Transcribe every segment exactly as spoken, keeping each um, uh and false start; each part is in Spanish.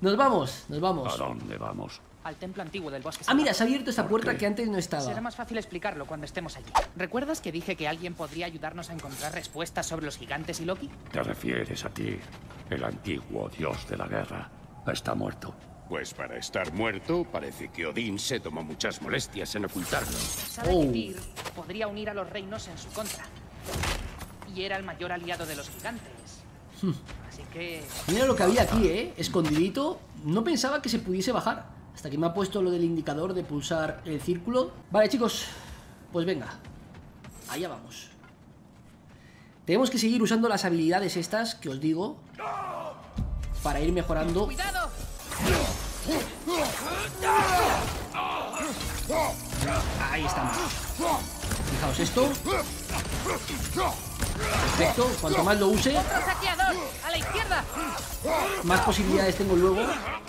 Nos vamos, nos vamos. ¿A dónde vamos? Al templo antiguo del bosque. Ah, mira, se ha abierto esta puerta qué? que antes no estaba. Será más fácil explicarlo cuando estemos allí. ¿Recuerdas que dije que alguien podría ayudarnos a encontrar respuestas sobre los gigantes y Loki? Te refieres a ti, el antiguo dios de la guerra. Está muerto. Pues para estar muerto, parece que Odín se tomó muchas molestias en ocultarlo. Sabe Oh. que Tyr podría unir a los reinos en su contra. Y era el mayor aliado de los gigantes. Así que... Mira lo que había aquí, ¿eh? Escondidito. No pensaba que se pudiese bajar. Hasta que me ha puesto lo del indicador de pulsar el círculo. Vale, chicos. Pues venga. Allá vamos. Tenemos que seguir usando las habilidades estas que os digo. Para ir mejorando. ¡Cuidado! Ahí estamos. Fijaos esto. Perfecto. Cuanto más lo use, ¡Otro saqueador! ¡A la izquierda! más posibilidades tengo luego.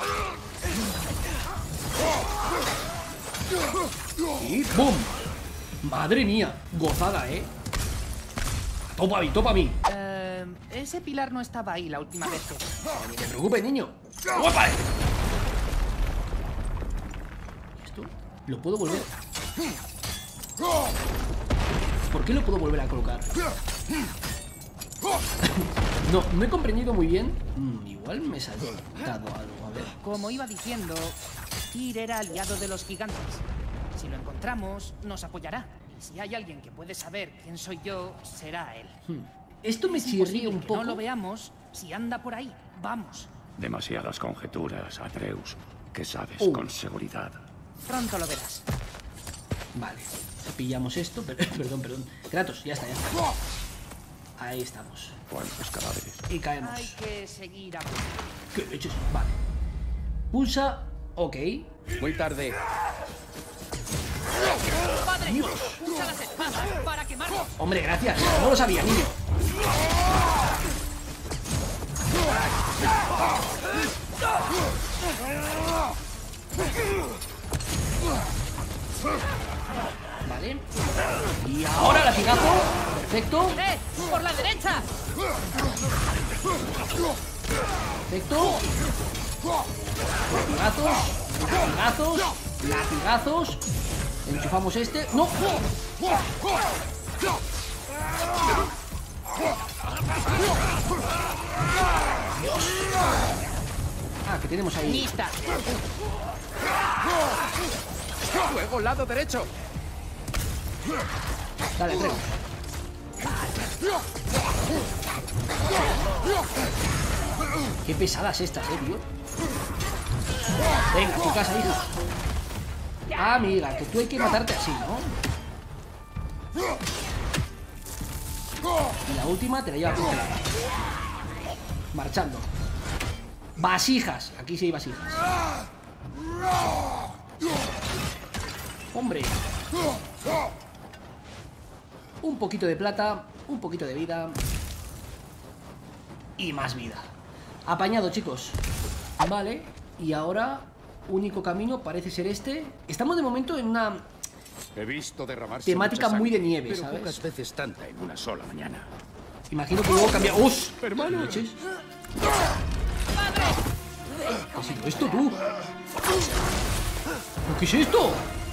Y ¡boom! Madre mía, gozada, ¿eh? Topa a mí, topa a mí. Eh, ese pilar no estaba ahí la última vez que... No te preocupes, niño. ¡Guapa! ¿Esto? ¿Lo puedo volver? ¿Por qué lo puedo volver a colocar? No, no he comprendido muy bien. Mm, igual me he saltado algo, a ver. Como iba diciendo, Tyr era aliado de los gigantes. Si lo encontramos, nos apoyará. Y si hay alguien que puede saber quién soy yo, será él. Hmm. Esto me Es chirría imposible un que poco. no lo veamos si anda por ahí. Vamos. Demasiadas conjeturas, Atreus. ¿Qué sabes Uh. con seguridad? Pronto lo verás. Vale, pillamos esto. per- Perdón, perdón. Kratos, ya está, ya está. Ahí estamos. ¿Cuántos cadáveres? Y caemos. Hay que seguir a... ¿Qué leches? Vale. Pulsa. Ok. Muy tarde. ¡Padre! ¡Usa las espadas para quemarlos! Hombre, gracias. No lo sabía, niño. Vale. Y ahora latigazo. Perfecto. ¡Eh! ¡Por la derecha! Perfecto. Latigazos. Latigazos. Latigazos. Enchufamos este. ¡No! Ah, que tenemos ahí. ¡Lista! Luego, lado derecho. Dale, tres. Qué pesadas estas, eh, tío. Venga, tu casa, hija. Ah, amiga, que tú hay que matarte así, ¿no? Y la última te la lleva congelada. Marchando. Vasijas. Aquí sí hay vasijas. Hombre. Un poquito de plata, un poquito de vida. Y más vida. Apañado, chicos. Vale, y ahora único camino parece ser este. Estamos de momento en una He visto derramarse temática mucha muy de sangre, nieve, pero ¿sabes? pocas veces tanta en una sola mañana. Imagino que luego cambia... ¡Us! Hermano. ¿Qué leches? ¿Qué ha sido esto, tú? ¿Qué es esto?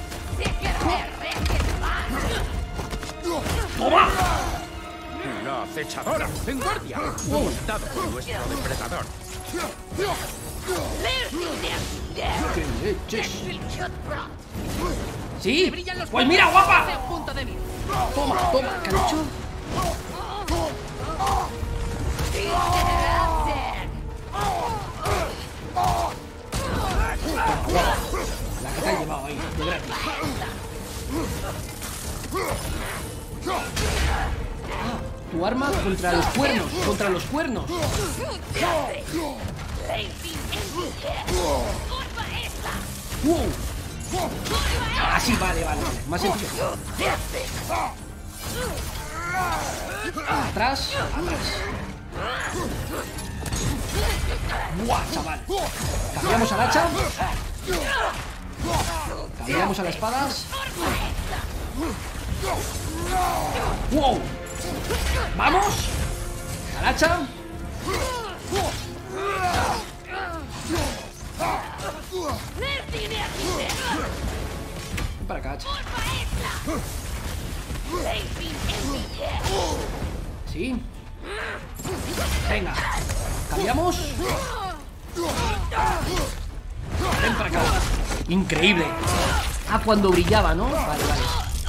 ¡Toma! ¡Una acechadora! ¡En guardia! Cuidado con nuestro depredador. ¡Qué leches! ¡Que ¡Sí! brillan los ¡Pues mira, guapa! Ese punto débil. Toma, toma, ¿qué ha dicho? La que te ha llevado ahí, de gratis. Ah, tu arma contra los cuernos, contra los cuernos. ¡Wow! Ah, sí, vale, vale, vale. Más sencillo. Atrás, atrás. ¡Buah, chaval! Cambiamos al hacha. Cambiamos a las espadas. ¡Wow! ¡Vamos! Al hacha. Ven para acá, chaval. Sí. Venga. ¿Cambiamos? Ven para acá. Increíble. Ah, cuando brillaba, ¿no? Vale, vale.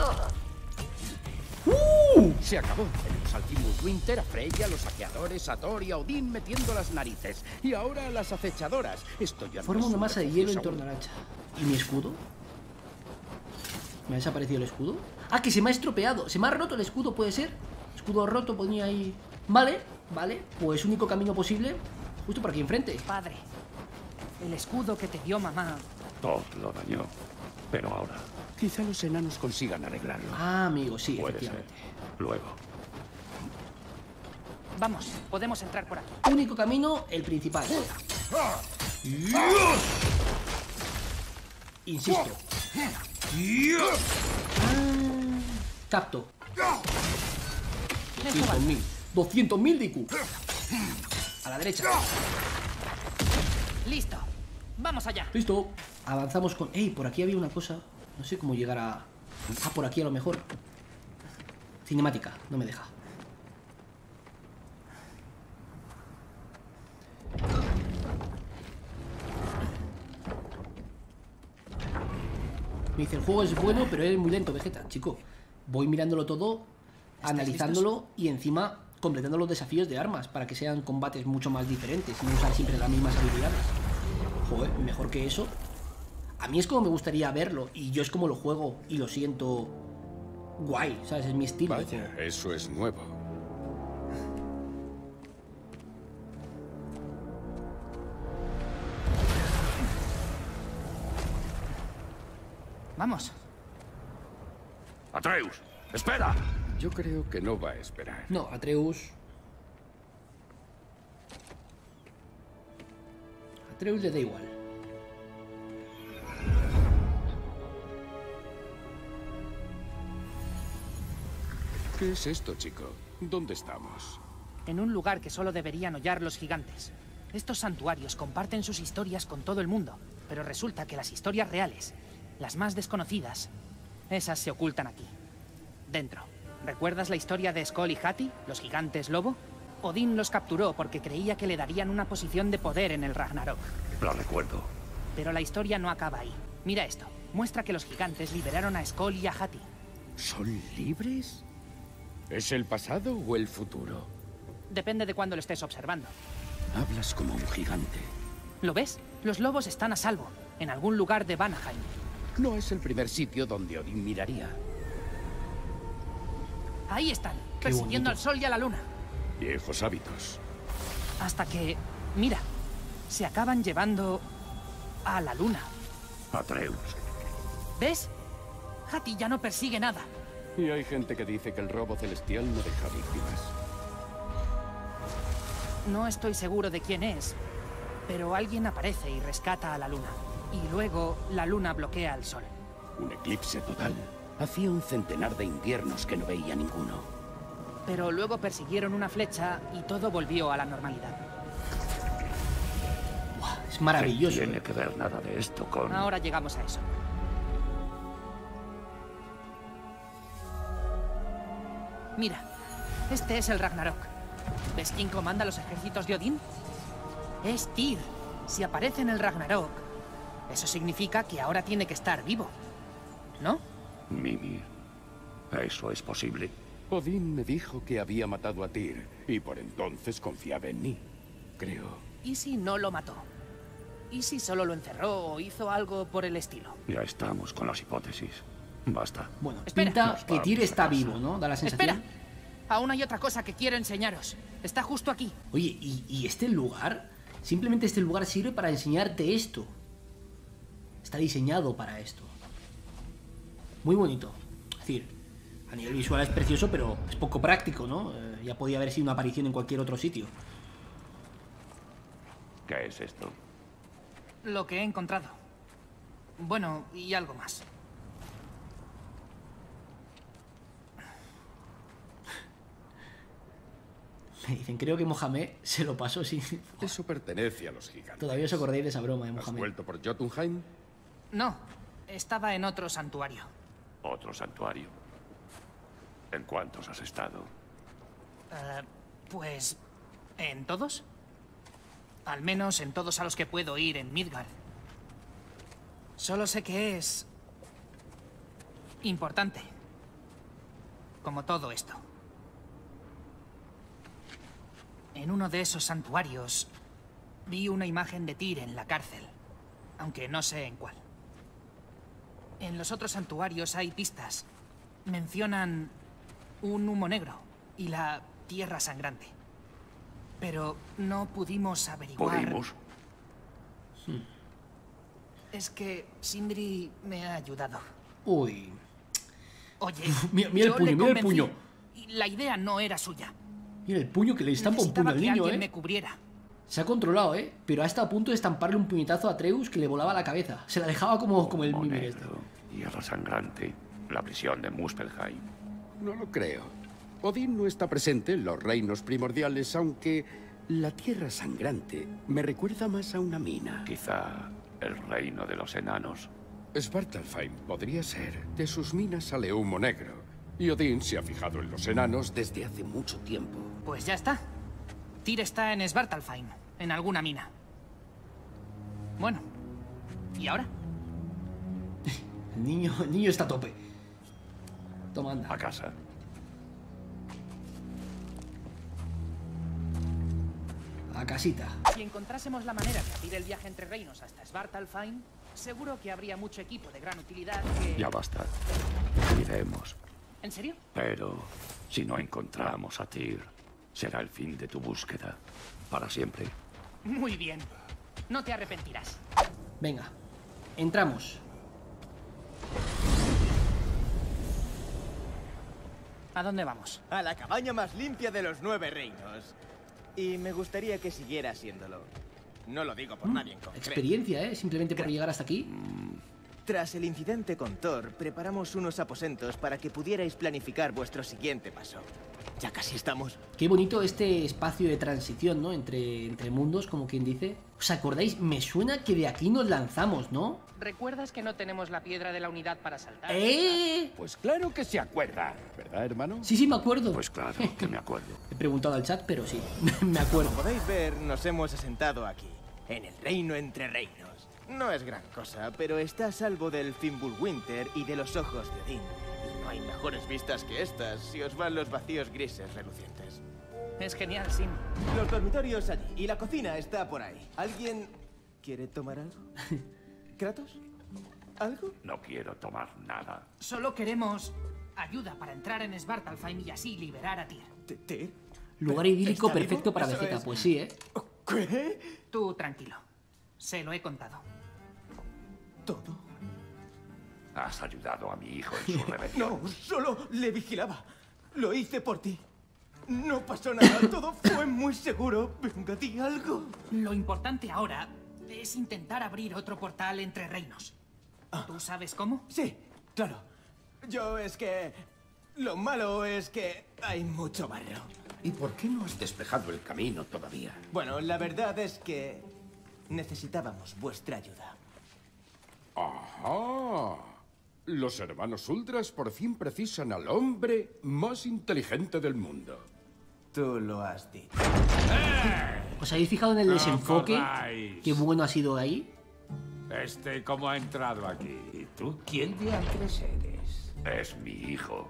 ¡Uh! Se acabó. Tenemos al Timus Winter, a Freya, a los saqueadores, a Thor y a Odín metiendo las narices. Y ahora a las acechadoras. Esto ya no Forma es una un masa de refugio, hielo en es torno un- al hacha. ¿Y mi escudo? ¿Me ha desaparecido el escudo? Ah, que se me ha estropeado. Se me ha roto el escudo, ¿puede ser? Escudo roto, ponía ahí. Vale, vale. Pues único camino posible, justo por aquí enfrente. Padre, el escudo que te dio mamá. Thor lo dañó. Pero ahora Quizá los enanos consigan arreglarlo. Ah, amigo, sí, puede ser. efectivamente. Luego. Vamos, podemos entrar por aquí. Único camino, el principal. Insisto. Ah, capto. Eso va. doscientos mil. doscientos mil de I Q. A la derecha. Listo. Vamos allá. Listo. Avanzamos con... Ey, por aquí había una cosa. No sé cómo llegar a... Ah, por aquí a lo mejor. Cinemática, no me deja. Me dice, el juego es bueno, pero es muy lento, Vegeta. Chico, voy mirándolo todo, analizándolo y encima completando los desafíos de armas para que sean combates mucho más diferentes y no usar siempre las mismas habilidades. Joder, mejor que eso. A mí es como me gustaría verlo y yo es como lo juego y lo siento guay, ¿sabes? Es mi estilo de Vaya, juego. eso es nuevo. Vamos. ¡Atreus! ¡Espera! Yo creo que no va a esperar. No, Atreus... Atreus le da igual. ¿Qué es esto, chico? ¿Dónde estamos? En un lugar que solo deberían hollar los gigantes. Estos santuarios comparten sus historias con todo el mundo, pero resulta que las historias reales, las más desconocidas, esas se ocultan aquí, dentro. ¿Recuerdas la historia de Skoll y Hati, los gigantes lobo? Odín los capturó porque creía que le darían una posición de poder en el Ragnarok. Lo recuerdo. Pero la historia no acaba ahí. Mira esto. Muestra que los gigantes liberaron a Skoll y a Hati. ¿Son libres? ¿Es el pasado o el futuro? Depende de cuándo lo estés observando. Hablas como un gigante. ¿Lo ves? Los lobos están a salvo, en algún lugar de Vanaheim. No es el primer sitio donde Odín miraría. Ahí están, Qué persiguiendo bonito. al sol y a la luna. Viejos hábitos. Hasta que, mira, se acaban llevando a la luna. Atreus. ¿Ves? Hati ya no persigue nada. Y hay gente que dice que el robo celestial no deja víctimas. No estoy seguro de quién es, pero alguien aparece y rescata a la luna. Y luego la luna bloquea al sol. Un eclipse total. Hacía un centenar de inviernos que no veía ninguno. Pero luego persiguieron una flecha y todo volvió a la normalidad. Buah, es ¿Qué maravilloso. tiene ¿eh? que ver nada de esto con...? Ahora llegamos a eso. Mira, este es el Ragnarok. ¿Ves quién comanda los ejércitos de Odín? Es Tyr. Si aparece en el Ragnarok, eso significa que ahora tiene que estar vivo, ¿no? Mimir. ¿Eso es posible? Odín me dijo que había matado a Tyr, y por entonces confiaba en mí. Creo. ¿Y si no lo mató? ¿Y si solo lo encerró o hizo algo por el estilo? Ya estamos con las hipótesis. Basta. Bueno, Espera. pinta Nos que vamos Tyr a está casa. vivo, ¿no? Da la sensación. ¡Espera! Aún hay otra cosa que quiero enseñaros. Está justo aquí. Oye, ¿y, y este lugar? Simplemente este lugar sirve para enseñarte esto. Está diseñado para esto. Muy bonito. Es decir, a nivel visual es precioso, pero es poco práctico, ¿no? Eh, ya podía haber sido una aparición en cualquier otro sitio. ¿Qué es esto? Lo que he encontrado. Bueno, y algo más. Me dicen, creo que Mohamed se lo pasó sin... Eso pertenece a los gigantes. Todavía os acordáis de esa broma de ¿Has Mohamed. vuelto por Jotunheim? No, estaba en otro santuario. Otro santuario. ¿En cuántos has estado? Eh, pues... ¿en todos? Al menos en todos a los que puedo ir en Midgard. Solo sé que es... importante. Como todo esto. En uno de esos santuarios vi una imagen de Tyr en la cárcel, aunque no sé en cuál. En los otros santuarios hay pistas. Mencionan un humo negro y la tierra sangrante. Pero no pudimos averiguar... ¿Pudimos? Es que Sindri me ha ayudado. Uy. Oye, Mira- mira el yo puño, le mira el convencí, puño. y la idea no era suya. Mira el puño que le estampa un puño Necesitaba al que niño, alguien ¿eh? me cubriera. Se ha controlado, ¿eh? Pero ha estado a punto de estamparle un puñetazo a Atreus que le volaba la cabeza. Se la dejaba como, como el Humo Mimir este. negro, hierro sangrante, la prisión de Muspelheim. No lo creo. Odín no está presente en los reinos primordiales, aunque la tierra sangrante me recuerda más a una mina. Quizá el reino de los enanos. Svartalfheim podría ser. De sus minas sale humo negro. Y Odín se ha fijado en los enanos desde hace mucho tiempo. Pues ya está. Tyr está en Svartalfheim, en alguna mina. Bueno, ¿y ahora? El niño, el niño está a tope. Toma, anda. A casa. A casita. Si encontrásemos la manera de abrir el viaje entre reinos hasta Svartalfheim, seguro que habría mucho equipo de gran utilidad que... Ya basta. Iremos. ¿En serio? Pero si no encontramos a Tyr, será el fin de tu búsqueda. Para siempre. Muy bien. No te arrepentirás. Venga. Entramos. ¿A dónde vamos? A la cabaña más limpia de los nueve reinos. Y me gustaría que siguiera siéndolo. No lo digo por nadie en concreto. Experiencia, ¿eh? Simplemente por llegar hasta aquí. Tras el incidente con Thor, preparamos unos aposentos para que pudierais planificar vuestro siguiente paso. Ya casi estamos. Qué bonito este espacio de transición, ¿no? Entre, entre mundos, como quien dice. ¿Os acordáis? Me suena que de aquí nos lanzamos, ¿no? ¿Recuerdas que no tenemos la piedra de la unidad para saltar? ¡Eh! Pues claro que se acuerda, ¿verdad, hermano? Sí, sí, me acuerdo. Pues claro que me acuerdo. He preguntado al chat, pero sí, me acuerdo. Como podéis ver, nos hemos asentado aquí, en el reino entre reinos. No es gran cosa, pero está a salvo del Fimbulwinter y de los ojos de Odín. Y no hay mejores vistas que estas si os van los vacíos grises relucientes. Es genial, Sim. Los dormitorios allí y la cocina está por ahí. ¿Alguien quiere tomar algo? ¿Kratos? ¿Algo? No quiero tomar nada. Solo queremos ayuda para entrar en Svartalfheim y así liberar a Tyr. ¿T- ¿Tyr? Lugar idílico ¿Está perfecto vivo? para Eso Vegeta. es- Pues sí, ¿eh? ¿Qué? Tú tranquilo. Se lo he contado. ¿Todo? Has ayudado a mi hijo en su rebelión. No, solo le vigilaba. Lo hice por ti. No pasó nada, todo fue muy seguro. Venga, di algo. Lo importante ahora es intentar abrir otro portal entre reinos. ¿Tú sabes cómo? Sí, claro. Yo es que... Lo malo es que hay mucho barro. ¿Y por qué no has despejado el camino todavía? Bueno, la verdad es que necesitábamos vuestra ayuda. ¡Ajá! Los hermanos Ultras por fin precisan al hombre más inteligente del mundo. Tú lo has dicho. ¿Os habéis fijado en el No desenfoque? corráis. Qué bueno ha sido ahí. Este, ¿cómo ha entrado aquí? ¿Y tú quién diantres eres? Es mi hijo.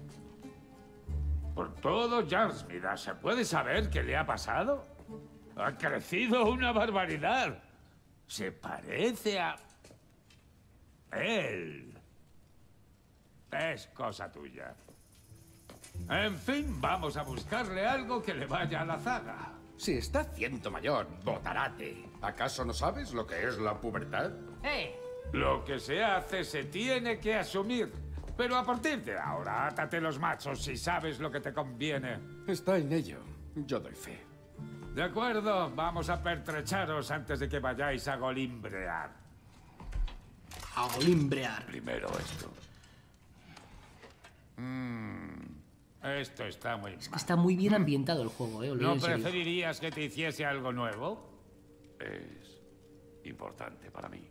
Por todo, Jarsmida, ¿se puede saber qué le ha pasado? Ha crecido una barbaridad. Se parece a... él. Es cosa tuya. En fin, vamos a buscarle algo que le vaya a la zaga. Se está haciendo mayor, botarate. ¿Acaso no sabes lo que es la pubertad? ¡Eh! Lo que se hace se tiene que asumir. Pero a partir de ahora, átate los machos si sabes lo que te conviene. Está en ello. Yo doy fe. De acuerdo, vamos a pertrecharos antes de que vayáis a golimbrear. A olimbrear. Primero esto. Esto está muy Es que mal. está muy bien ambientado el juego, eh. Os lo digo ¿No en serio. preferirías que te hiciese algo nuevo? Es importante para mí.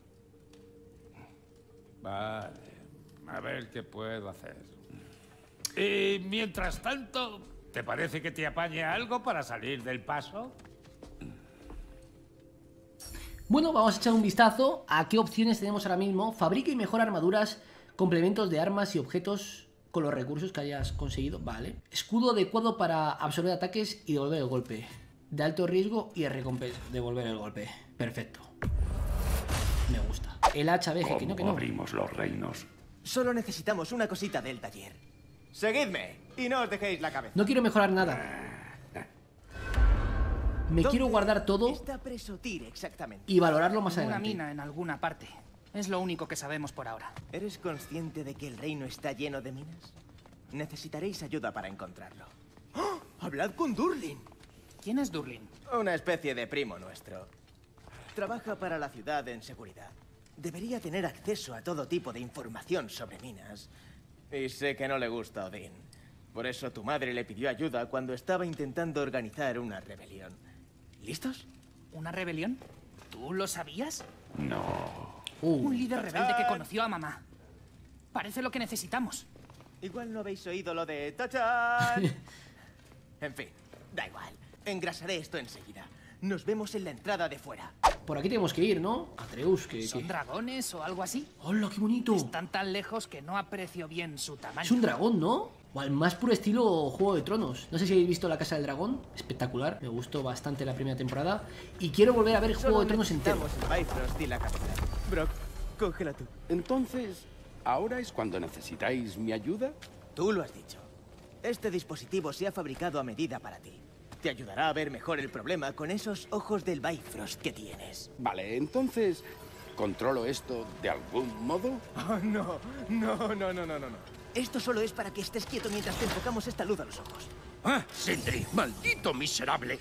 Vale. A ver qué puedo hacer. Y mientras tanto, ¿te parece que te apañe algo para salir del paso? Bueno, vamos a echar un vistazo a qué opciones tenemos ahora mismo. Fabrica y mejora armaduras, complementos de armas y objetos con los recursos que hayas conseguido. Vale. Escudo adecuado para absorber ataques y devolver el golpe. De alto riesgo y recompensa. Devolver el golpe. Perfecto. Me gusta. El hacha, veje, que no, que ¿Cómo no. abrimos los reinos? Solo necesitamos una cosita del taller. Seguidme y no os dejéis la cabeza. No quiero mejorar nada. Me ¿Dónde quiero guardar todo Está preso Tyr exactamente. y valorarlo más En una adelante. mina en alguna parte. Es lo único que sabemos por ahora. ¿Eres consciente de que el reino está lleno de minas? Necesitaréis ayuda para encontrarlo. ¡Oh! ¡Hablad con Durlin! ¿Quién es Durlin? Una especie de primo nuestro. Trabaja para la ciudad en seguridad. Debería tener acceso a todo tipo de información sobre minas. Y sé que no le gusta a Odín. Por eso tu madre le pidió ayuda cuando estaba intentando organizar una rebelión. ¿Listos? ¿Una rebelión? ¿Tú lo sabías? No. Uh, Un líder rebelde que conoció a mamá. Parece lo que necesitamos. Igual no habéis oído lo de ¡Tachán! En fin, da igual. Engrasaré esto enseguida. Nos vemos en la entrada de fuera. por aquí tenemos que ir, ¿no? Atreus, que... ¿Son que... dragones o algo así? ¡Hola, qué bonito! Están tan lejos que no aprecio bien su tamaño. Es un dragón, ¿no? O al más puro estilo Juego de Tronos. No sé si habéis visto La Casa del Dragón. Espectacular. Me gustó bastante la primera temporada. Y quiero volver a ver Juego de Tronos entero. Necesitamos el Bifrost y la capital. Brock, cógela tú. Entonces, ¿ahora es cuando necesitáis mi ayuda? Tú lo has dicho. Este dispositivo se ha fabricado a medida para ti. Te ayudará a ver mejor el problema con esos ojos del Bifrost que tienes. Vale, entonces, ¿controlo esto de algún modo? Oh, no, no, no, no, no, no. no. Esto solo es para que estés quieto mientras te enfocamos esta luz a los ojos. ¡Ah, Sindri! ¡Maldito miserable!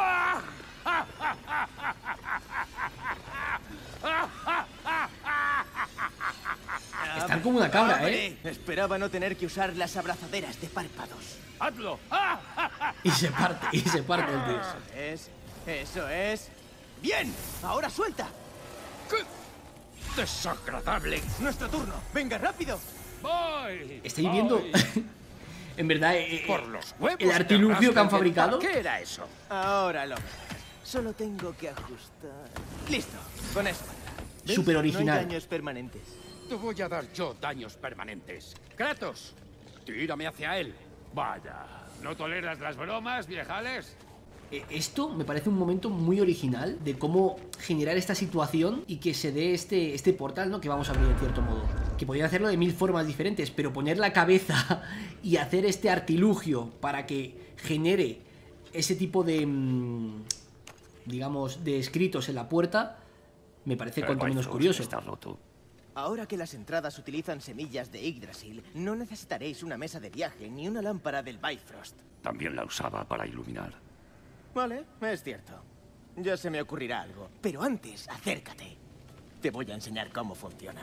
Están como una cabra, ¡Abre! ¿eh? Esperaba no tener que usar las abrazaderas de párpados. ¡Hazlo! Y se parte, y se parte el tío. Eso es, eso es. ¡Bien! ¡Ahora suelta! ¡Qué desagradable! ¡Nuestro turno! ¡Venga, rápido! ¡Voy! Estáis viendo... voy. En verdad, eh, Por los huevos. el artilugio que han fabricado. ¿Qué era eso? Ahora lo verás. Solo tengo que ajustar. ¡Listo! Con eso. ¿Ves? Súper No original. hay daños permanentes. Te voy a dar yo daños permanentes. Kratos, tírame hacia él. Vaya, ¿no toleras las bromas, viejales? Eh, Esto me parece un momento muy original de cómo generar esta situación y que se dé este, este portal, ¿no? Que vamos a abrir en cierto modo. Que podrían hacerlo de mil formas diferentes, pero poner la cabeza y hacer este artilugio para que genere ese tipo de, mmm, digamos, de escritos en la puerta, me parece El cuanto menos Bifrost curioso. está roto. Ahora que las entradas utilizan semillas de Yggdrasil, no necesitaréis una mesa de viaje ni una lámpara del Bifrost. También la usaba para iluminar. Vale, es cierto. Ya se me ocurrirá algo. Pero antes, acércate. Te voy a enseñar cómo funciona.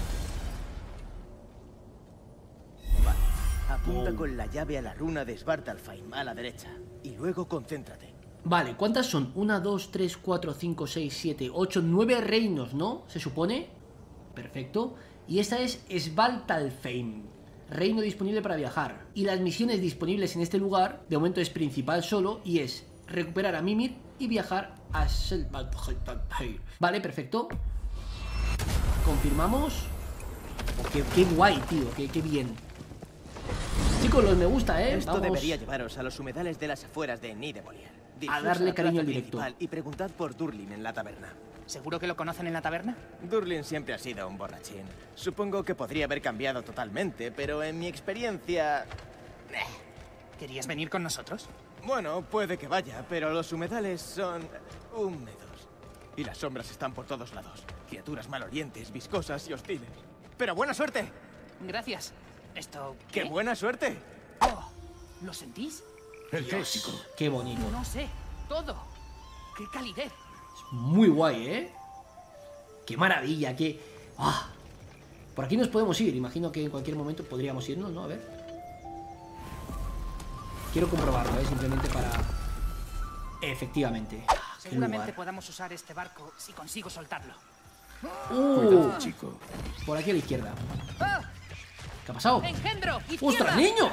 Vale. Apunta Oh. con la llave a la runa de Svartalfheim a la derecha. Y luego concéntrate. Vale, ¿cuántas son? uno, dos, tres, cuatro, cinco, seis, siete, ocho, nueve reinos, ¿no? ¿Se supone? Perfecto. Y esta es Svartalfheim, reino disponible para viajar. Y las misiones disponibles en este lugar, de momento es principal solo, y es recuperar a Mimir y viajar a Svartalfheim. Vale, perfecto. Confirmamos. Oh, qué, qué guay, tío, qué, qué bien. Chicos, los me gusta, ¿eh? Esto Vamos. debería llevaros a los humedales de las afueras de Nidebollir. A darle cariño al directo. Y preguntad por Durlin en la taberna. ¿Seguro que lo conocen en la taberna? Durlin siempre ha sido un borrachín. Supongo que podría haber cambiado totalmente, pero en mi experiencia... ¿Querías venir con nosotros? Bueno, puede que vaya, pero los humedales son húmedos. Y las sombras están por todos lados. Criaturas malolientes, viscosas y hostiles. ¡Pero buena suerte! Gracias. Esto... ¡Qué buena suerte! Oh, ¿lo sentís? El clásico. Qué bonito. No sé. Todo. ¡Qué calidez! Muy guay, ¿eh? ¡Qué maravilla! ¡Qué... ¡Ah! Por aquí nos podemos ir. Imagino que en cualquier momento podríamos irnos, ¿no? A ver. Quiero comprobarlo, ¿eh? Simplemente para... Efectivamente. Seguramente podamos usar este barco si consigo soltarlo. Uh, Cuidado, chico. por aquí a la izquierda. ¿Qué ha pasado? ¡Engendro! ¡Izquierda! ¡Ostras, niño!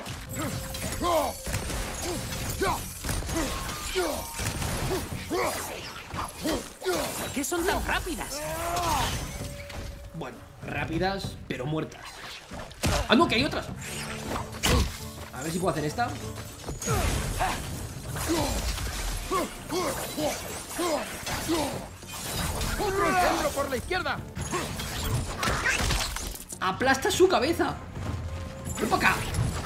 ¿Por qué son tan rápidas? Bueno, rápidas, pero muertas. ¡Ah, no, que hay otras! A ver si puedo hacer esta. ¡Otro engendro por la izquierda! ¡Aplasta su cabeza! ¡Ven para acá!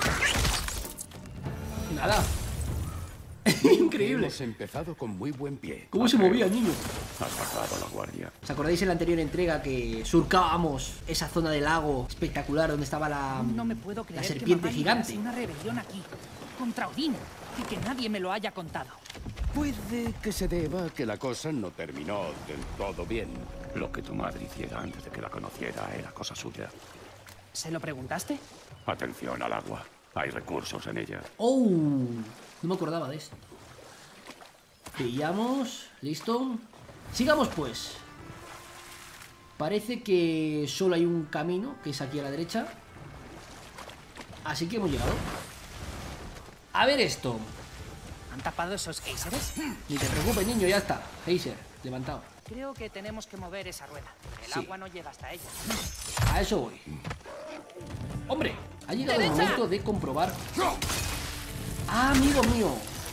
Nada. Increíble. Hemos empezado con muy buen pie. ¿Cómo se movía, niño? Has bajado la guardia. ¿Os acordáis en la anterior entrega que surcábamos esa zona del lago espectacular donde estaba la, No me puedo creer la que serpiente mamá gigante? liderase una rebelión aquí contra Odín y que nadie me lo haya contado. Puede que se deba a que la cosa no terminó del todo bien. Lo que tu madre hiciera antes de que la conociera era cosa suya. ¿Se lo preguntaste? Atención al agua. Hay recursos en ella. ¡Oh! No me acordaba de esto. Pillamos. Listo. Sigamos pues. Parece que solo hay un camino, que es aquí a la derecha. Así que hemos llegado. A ver esto. ¿Han tapado esos géiseres? Ni te preocupes, niño, ya está. Geyser, levantado. Creo que tenemos que mover esa rueda. El Sí. agua no llega hasta ella. A eso voy. Hombre, ha llegado el momento de comprobar. ¡Ah, amigo mío!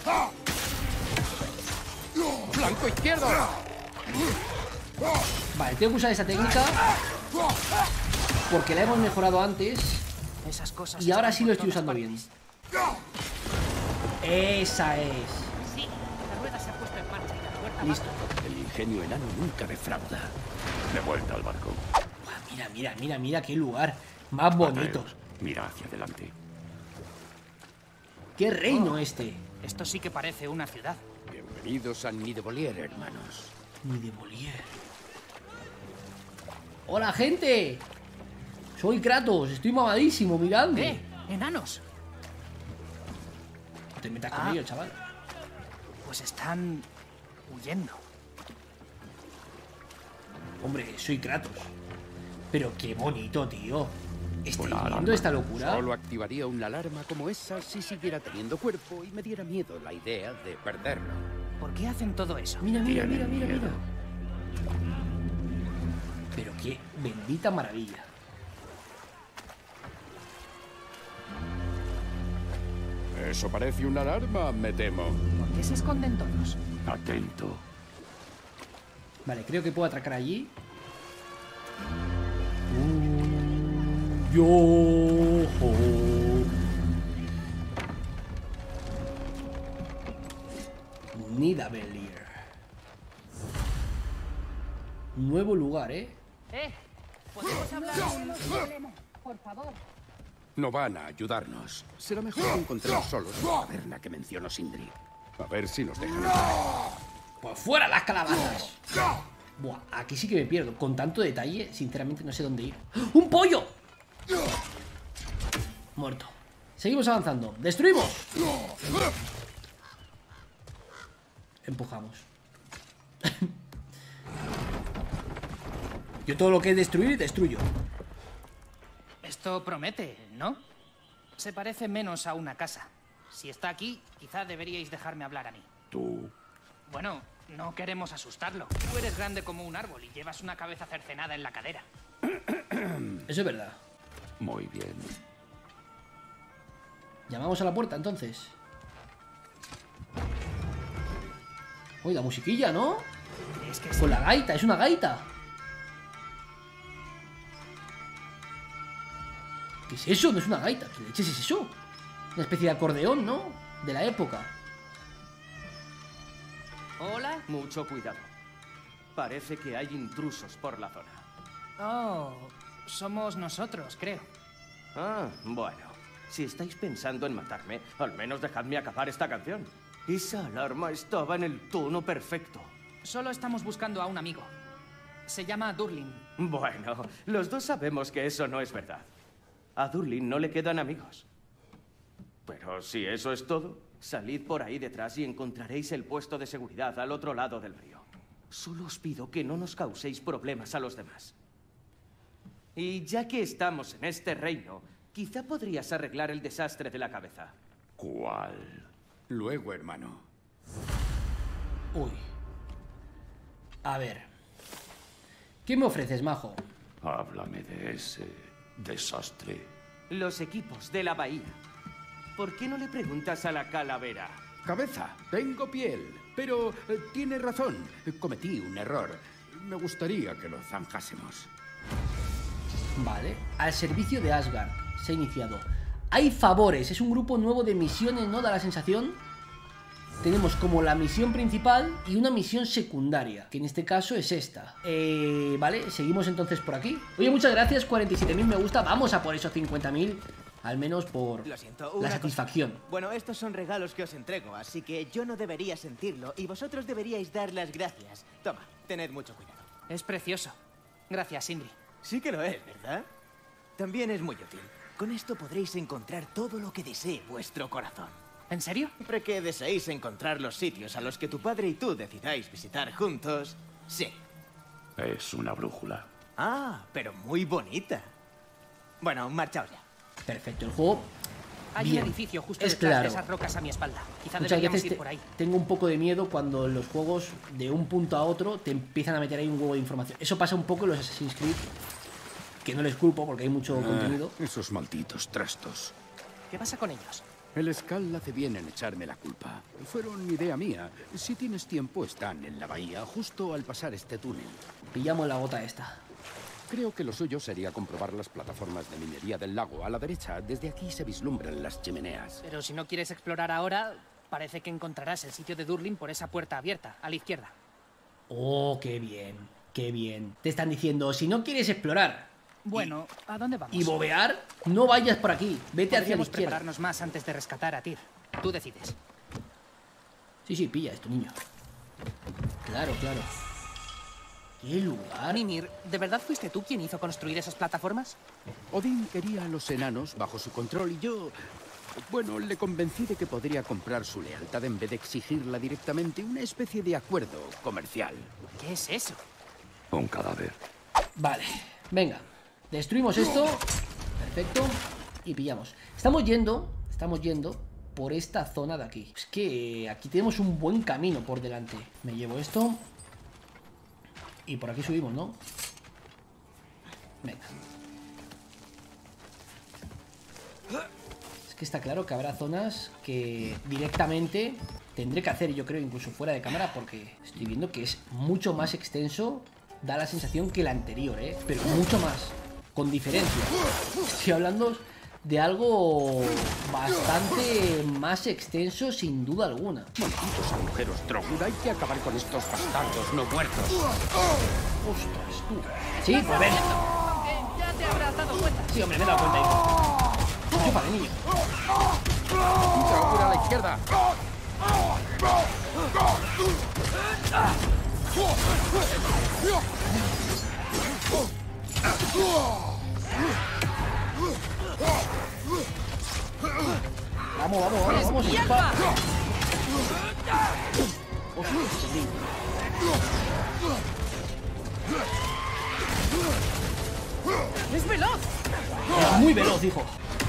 ¡Flanco izquierdo! Vale, tengo que usar esa técnica porque la hemos mejorado antes Esas cosas y ahora están sí lo por estoy todas usando bien. partes. Esa es. Sí, la rueda se ha puesto en marcha y la puerta Listo. baja. El ingenio enano nunca defrauda. De vuelta al barco. Buah, mira, mira, mira, mira qué lugar más bonito. Atreus, mira hacia adelante. Qué reino este. Esto sí que parece una ciudad. Bienvenidos a Nidebolier, hermanos. Ni de Bolier. Hola, gente. Soy Kratos, estoy mamadísimo, miradme. ¡Eh! ¡Enanos! No te metas con Ah. ellos, chaval. Pues están huyendo. Hombre, soy Kratos. Pero qué bonito, tío. ¿Estáis Una viendo alarma. esta locura? Solo activaría una alarma como esa si siguiera teniendo cuerpo y me diera miedo la idea de perderlo. ¿Por qué hacen todo eso? Mira, mira, mira, Tienen mira, miedo. mira. Pero qué bendita maravilla. Eso parece una alarma, me temo. ¿Por qué se esconden todos? Atento. Vale, creo que puedo atracar allí. Uh, yo. Nidavellir. Nuevo lugar, ¿eh? ¡Eh! ¿Podemos hablar? Por favor. No van a ayudarnos. Será mejor que encontremos solos la taberna que mencionó Sindri. A ver si nos dejan entrar. ¡Pues fuera las calabazas! Buah, aquí sí que me pierdo. Con tanto detalle, sinceramente no sé dónde ir. ¡Un pollo! Muerto. Seguimos avanzando. ¡Destruimos! Empujamos. Yo todo lo que es destruir, destruyo. Esto promete, ¿no? Se parece menos a una casa. Si está aquí, quizá deberíais dejarme hablar a mí. Tú. Bueno, no queremos asustarlo. Tú eres grande como un árbol y llevas una cabeza cercenada en la cadera. Eso es verdad. Muy bien. Llamamos a la puerta, entonces. Uy, la musiquilla, ¿no? Es que Con la gaita, es una gaita. ¿Qué es eso? No es una gaita. ¿Qué leches es eso? Una especie de acordeón, ¿no? De la época. ¿Hola? Mucho cuidado. Parece que hay intrusos por la zona. Oh, somos nosotros, creo. Ah, bueno. Si estáis pensando en matarme, al menos dejadme acabar esta canción. Esa alarma estaba en el tono perfecto. Solo estamos buscando a un amigo. Se llama Durlin. Bueno, los dos sabemos que eso no es verdad. A Durlin no le quedan amigos. Pero si eso es todo, Salid por ahí detrás y encontraréis el puesto de seguridad al otro lado del río. Solo os pido que no nos causéis problemas a los demás. Y ya que estamos en este reino, quizá podrías arreglar el desastre de la cabeza. ¿Cuál? Luego, hermano. Uy. A ver. ¿Qué me ofreces, majo? Háblame de ese desastre. Los equipos de la bahía. ¿Por qué no le preguntas a la calavera? Cabeza, tengo piel. Pero eh, tiene razón. Cometí un error. Me gustaría que lo zanjásemos. Vale. Al servicio de Asgard. Se ha iniciado. Hay favores. Es un grupo nuevo de misiones, ¿no? Da la sensación. Tenemos como la misión principal y una misión secundaria, que en este caso es esta. Eh, vale, seguimos entonces por aquí. Oye, muchas gracias, cuarenta y siete mil me gusta. Vamos a por esos cincuenta mil, al menos por Lo siento, la una satisfacción. cosa. Bueno, estos son regalos que os entrego, así que yo no debería sentirlo y vosotros deberíais dar las gracias. Toma, tened mucho cuidado. Es precioso. Gracias, Sindri. Sí que lo es, ¿verdad? También es muy útil. Con esto podréis encontrar todo lo que desee vuestro corazón. ¿En serio? Siempre que deseéis encontrar los sitios a los que tu padre y tú decidáis visitar juntos, sí. Es una brújula. Ah, pero muy bonita. Bueno, marchaos ya. Perfecto, el juego. Hay bien. un edificio justo Es detrás claro. de esas rocas a mi espalda. Quizá Muchas deberíamos veces ir te- por ahí. tengo un poco de miedo cuando en los juegos de un punto a otro te empiezan a meter ahí un huevo de información. Eso pasa un poco en los Assassin's Creed, que no les culpo porque hay mucho contenido. Ah, esos malditos trastos. ¿Qué pasa con ellos? El Skull hace bien en echarme la culpa. Fueron idea mía. Si tienes tiempo, están en la bahía, justo al pasar este túnel. Pillamos la gota esta. Creo que lo suyo sería comprobar las plataformas de minería del lago. A la derecha, desde aquí se vislumbran las chimeneas. Pero si no quieres explorar ahora, parece que encontrarás el sitio de Durlin por esa puerta abierta, a la izquierda. Oh, qué bien, qué bien. Te están diciendo, si no quieres explorar Bueno, ¿a dónde vamos? y bobear, no vayas por aquí. Vete hacia la Podríamos izquierda. prepararnos más antes de rescatar a Tyr. Tú decides. Sí, sí, pilla esto, niño. Claro, claro. ¿Qué lugar? Mimir, ¿de verdad fuiste tú quien hizo construir esas plataformas? Odín quería a los enanos bajo su control y yo... Bueno, le convencí de que podría comprar su lealtad en vez de exigirla directamente, una especie de acuerdo comercial. ¿Qué es eso? Un cadáver. Vale, venga. Destruimos esto. Perfecto. Y pillamos. Estamos yendo, estamos yendo por esta zona de aquí. Es que aquí tenemos un buen camino por delante. Me llevo esto. Y por aquí subimos, ¿no? Venga. Es que está claro que habrá zonas que directamente tendré que hacer, yo creo, incluso fuera de cámara, porque estoy viendo que es mucho más extenso. Da la sensación que el anterior, ¿eh? Pero mucho más. Con diferencia. Estoy hablando de algo bastante más extenso, sin duda alguna. Malditos agujeros, Drogur. Hay que acabar con estos bastardos no muertos. Ostras, tú. Sí, pues ven. Aunque ya te habrás dado cuenta. Sí, hombre, me he dado cuenta, hijo. Chúpale, niño. Drogur a la izquierda. Vamos, vamos, vamos, vamos. ¡Hierba! Ostras, sí. ¡Es veloz! Es muy veloz, hijo.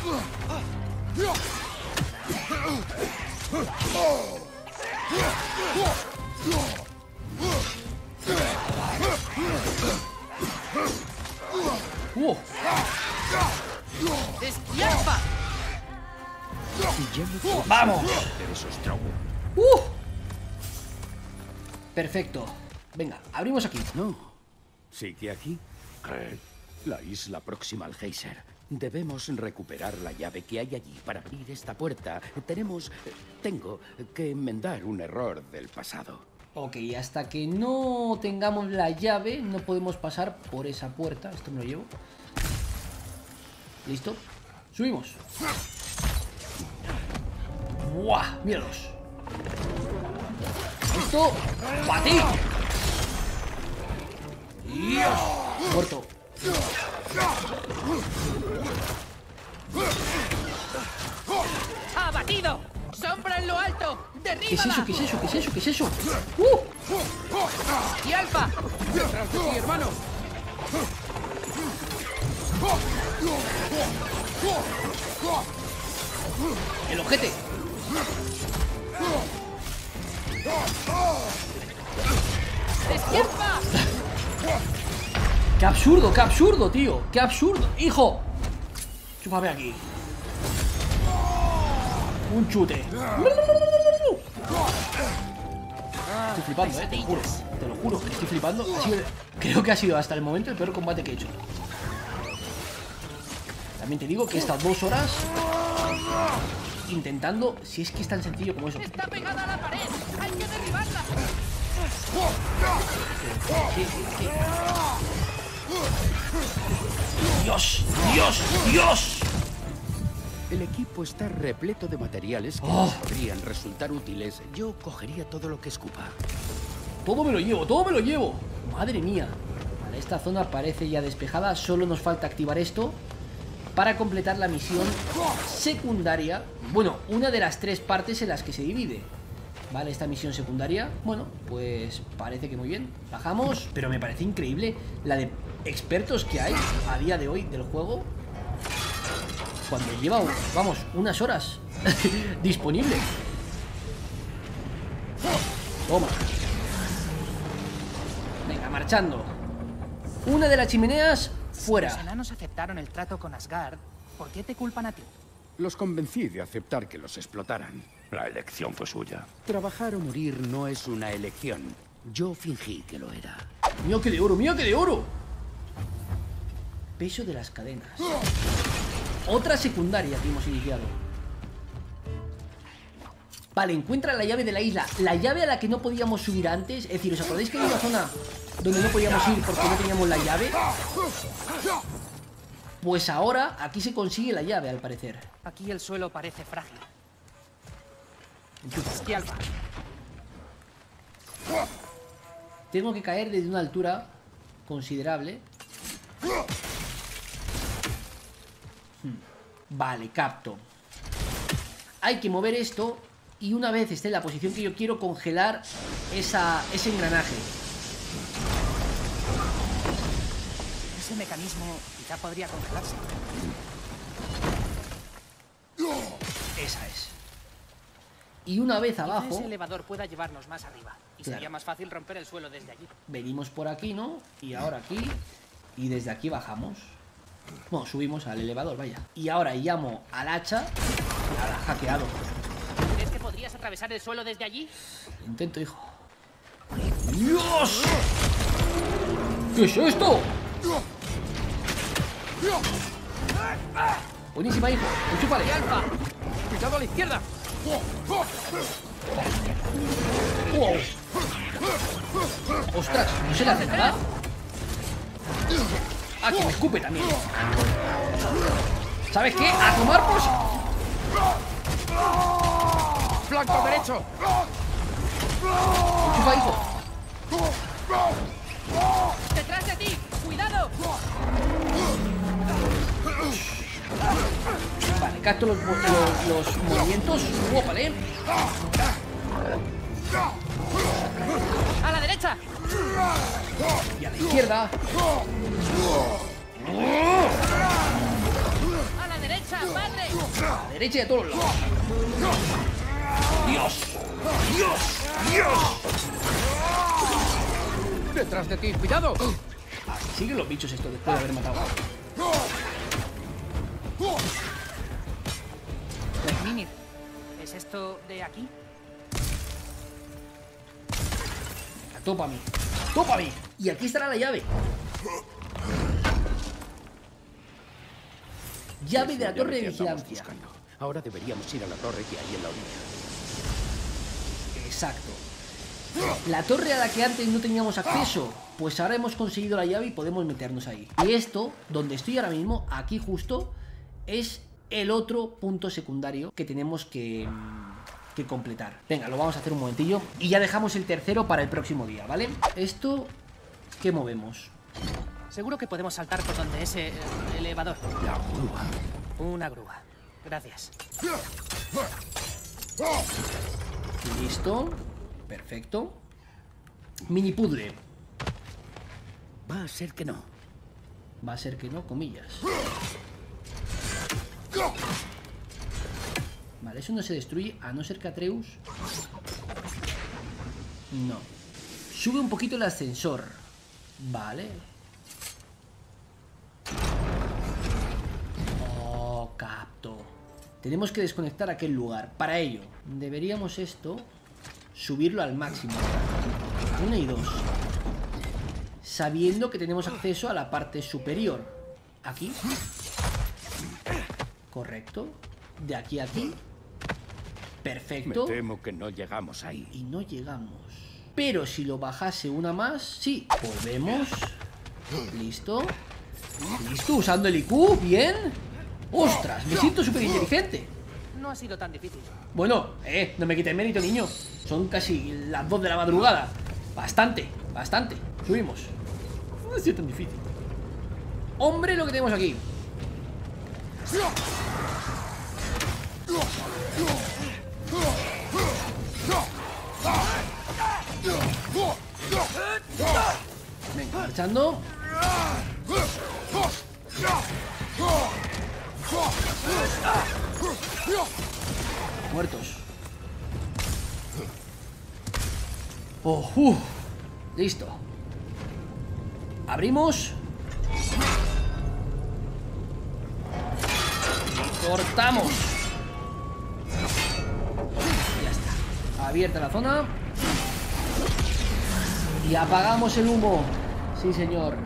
Uh, ¡Despierta! Y ya no puedo ¡Vamos! de esos Drogur. uh. Perfecto. Venga, abrimos aquí. No. Sigue aquí. ¿Qué? La isla próxima al geyser. Debemos recuperar la llave que hay allí para abrir esta puerta. Tenemos... Tengo que enmendar un error del pasado. Ok, hasta que no tengamos la llave, no podemos pasar por esa puerta. Esto me lo llevo. ¿Listo? Subimos. ¡Buah! Míralos. Esto, para ti. Dios. Muerto. ¡Abatido! ¡Sombra en lo alto! ¡Derríbala! ¿Qué es eso? ¿Qué es eso? ¿Qué es eso? ¿Qué es eso? ¡Uh! ¡Y Alfa! ¡Detrás de ti, hermano! ¡El ojete! ¡Despierta! ¡Qué absurdo! ¡Qué absurdo, tío! ¡Qué absurdo! ¡Hijo! Chúpame aquí. Un chute. Estoy flipando, eh, te lo juro. Te lo juro, que estoy flipando. Ha sido- creo que ha sido hasta el momento el peor combate que he hecho. También te digo que he estado dos horas intentando, si es que es tan sencillo como eso. ¡Está pegada a la pared! ¡Hay que derribarla! ¿Qué, qué? ¡Dios! ¡Dios! ¡Dios! El equipo está repleto de materiales que Oh. nos podrían resultar útiles. Yo cogería todo lo que escupa. Todo me lo llevo, todo me lo llevo. Madre mía. Vale, esta zona parece ya despejada. Solo nos falta activar esto para completar la misión secundaria. Bueno, una de las tres partes en las que se divide. Vale, esta misión secundaria. Bueno, pues parece que muy bien. Bajamos, pero me parece increíble la de expertos que hay a día de hoy del juego. Cuando lleva, vamos, unas horas disponible. Toma. Venga, marchando. Una de las chimeneas Los fuera. enanos aceptaron el trato con Asgard. ¿Por qué te culpan a ti? Los convencí de aceptar que los explotaran. La elección fue suya. Trabajar o morir no es una elección. Yo fingí que lo era. Mío que de oro, mío que de oro. Peso de las cadenas. Otra secundaria que hemos iniciado. Vale, encuentra la llave de la isla. La llave a la que no podíamos subir antes. Es decir, ¿os acordáis que hay una zona donde no podíamos ir porque no teníamos la llave? Pues ahora aquí se consigue la llave, al parecer. Aquí el suelo parece frágil. Enchufa. Y Alfa. Tengo que caer desde una altura considerable. Hmm. Vale, capto. Hay que mover esto y una vez esté en la posición que yo quiero, congelar esa, ese engranaje. Ese mecanismo quizá podría congelarse. Esa es. Y una vez Quizá abajo, ese elevador pueda llevarnos más arriba. Y Claro. sería más fácil romper el suelo desde allí. venimos por aquí, ¿no? Y ahora aquí. Y desde aquí bajamos. Bueno, subimos al elevador, vaya. Y ahora llamo al hacha. Nada, hackeado. ¿Crees que podrías atravesar el suelo desde allí? Intento, hijo. ¡Dios! ¿Qué es esto? Buenísima, hijo. Enchúfale. Alfa. ¡Cuidado a la izquierda! ¡Wow! ¡Ostras! ¿No se le hace nada? ¡Ah, que me escupe también! ¿Sabes qué? ¡A tomar por... ¡Flanco derecho! ¡Enchufa, hijo! ¡Detrás de ti! ¡Cuidado! Vale, capto los, los, los movimientos. ¡Oh, vale! ¡A la derecha! Y a la izquierda. ¡A la derecha, padre! A la derecha y a todos lados. ¡Dios! ¡Dios! ¡Dios! ¡Detrás de ti! ¡Cuidado! Ah, siguen los bichos esto después de haber matado a alguien. Mimir, ¿es esto de aquí? Topa a mí. Topa a mí. Y aquí estará la llave. Llave de la torre de que andamos vigilancia. buscando. Ahora deberíamos ir a la torre que hay en la orilla. Exacto. La torre a la que antes no teníamos acceso, pues ahora hemos conseguido la llave y podemos meternos ahí. Y esto, donde estoy ahora mismo, aquí justo, es el otro punto secundario que tenemos que, que completar. Venga, lo vamos a hacer un momentillo y ya dejamos el tercero para el próximo día, ¿vale? Esto, ¿qué movemos? Seguro que podemos saltar por donde ese eh, elevador. La grúa. Una grúa. Gracias. Listo. Perfecto. Mini puzzle. Va a ser que no. Va a ser que no, comillas. Vale, eso no se destruye a no ser que Atreus... No. Sube un poquito el ascensor. Vale. Oh, capto. Tenemos que desconectar aquel lugar. Para ello, deberíamos esto subirlo al máximo. Una y dos. Sabiendo que tenemos acceso a la parte superior. Aquí. Correcto. De aquí a aquí. Perfecto. Me temo que no llegamos ahí. Y no llegamos. Pero si lo bajase una más, sí. Volvemos. Listo. Listo, usando el I Q. Bien. Ostras, me siento súper inteligente. No ha sido tan difícil. Bueno, eh, no me quite el mérito, niño. Son casi las dos de la madrugada. Bastante, bastante. Subimos. No ha sido tan difícil. Hombre, lo que tenemos aquí. Venga, marchando. Muertos. Oh, uh. Listo. Abrimos. Cortamos. Ya está. Abierta la zona. Y apagamos el humo. Sí, señor.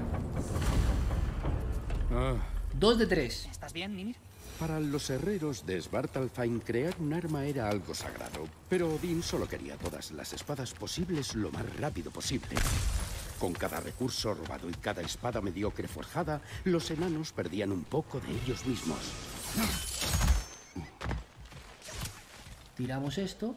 Ah, Dos de tres. ¿Estás bien, Mimir? para los herreros de Svartalfheim crear un arma era algo sagrado, pero Odín solo quería todas las espadas posibles lo más rápido posible. Con cada recurso robado y cada espada mediocre forjada, los enanos perdían un poco de ellos mismos. Tiramos esto.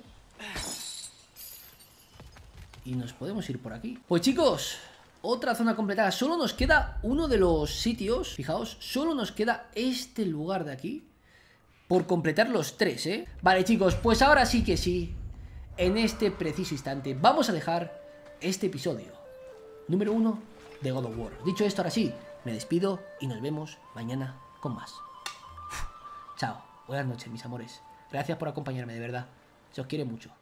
Y nos podemos ir por aquí. Pues chicos, otra zona completada. Solo nos queda uno de los sitios. Fijaos, solo nos queda este lugar de aquí por completar los tres, ¿eh? Vale chicos, pues ahora sí que sí, en este preciso instante vamos a dejar este episodio número uno de God of War. Dicho esto, ahora sí, me despido y nos vemos mañana con más. Uf, chao, buenas noches mis amores. Gracias por acompañarme, de verdad. Se os quiere mucho.